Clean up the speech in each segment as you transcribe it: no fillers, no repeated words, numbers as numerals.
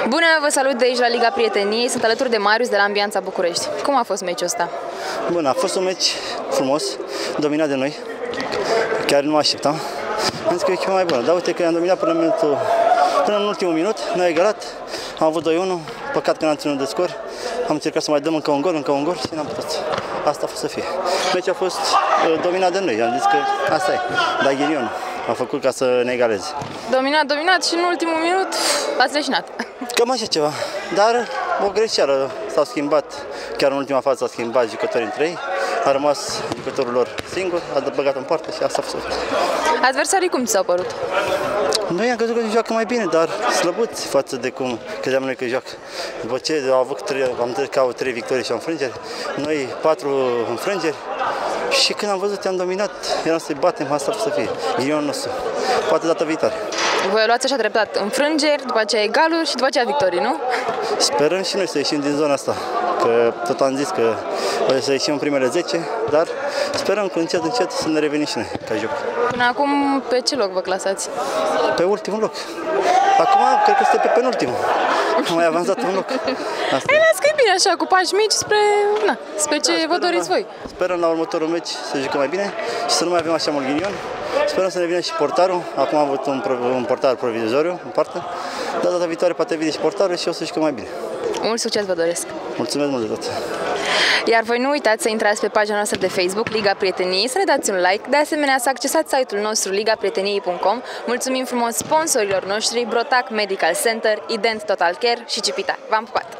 Bună, vă salut de aici la Liga Prieteniei. Sunt alături de Marius de la Ambianța București. Cum a fost meciul ăsta? Bun, a fost un meci frumos, dominat de noi. Chiar nu mă așteptam. Am zis că e echipa mai bună. Dar uite că am dominat până în ultimul minut. Ne-a egalat. Am avut 2-1. Păcat că n-am ținut de scor. Am încercat să mai dăm încă un gol și n-am putut. Asta a fost să fie. Meciul a fost dominat de noi. Am zis că asta e. Dar ghinionul a făcut ca să ne egaleze. Dominat și în ultimul minut ați leșinat. Cam așa ceva. Dar o greșeală. S-au schimbat. Chiar în ultima fază s-au schimbat jucătorii între ei. A rămas jucătorul lor singur, a băgat în poartă și asta a fost. Adversarii cum ți s-au părut? Noi am crezut că joacă mai bine, dar slăbuți față de cum credeam noi că joacă. După ce am trecut 3 victorii și o înfrângere, noi 4 înfrângeri și când am văzut, am dominat, eram să-i batem, asta a fost să fie. Ghinionul nostru, poate data viitoare. Voi luați așa treptat înfrângeri, după aceea egaluri și după aceea victorii, nu? Sperăm și noi să ieșim din zona asta, că tot am zis că o să ieșim în primele 10, dar sperăm că încet să ne revenim și noi ca joc. Până acum pe ce loc vă clasați? Pe ultimul loc. Acum cred că este pe penultimul. Am mai avansat un loc. Asta. Hai, las că e bine așa, cu pași mici spre ce vă doriți voi. Sperăm la următorul meci să jucăm mai bine și să nu mai avem așa mult ghinion. Sperăm să ne vină și portarul. Acum am avut un portar provizoriu în parte. Dar data viitoare poate vine și portarul și o să jucăm mai bine. Mult succes vă doresc! Mulțumesc mult de tot! Iar voi nu uitați să intrați pe pagina noastră de Facebook, Liga Prieteniei, să ne dați un like, de asemenea să accesați site-ul nostru ligaprieteniei.com. Mulțumim frumos sponsorilor noștri, Brotac Medical Center, Ident Total Care și Cipita. V-am pupat!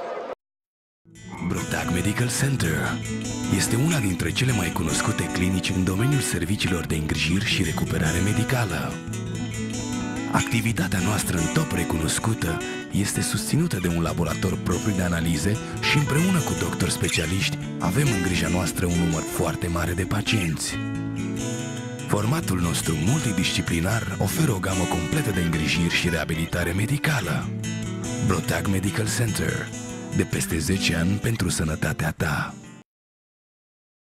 Brotac Medical Center este una dintre cele mai cunoscute clinici în domeniul serviciilor de îngrijiri și recuperare medicală. Activitatea noastră în top recunoscută este susținută de un laborator propriu de analize și împreună cu doctori specialiști avem în grija noastră un număr foarte mare de pacienți. Formatul nostru multidisciplinar oferă o gamă completă de îngrijiri și reabilitare medicală. Brotac Medical Center, de peste 10 ani pentru sănătatea ta.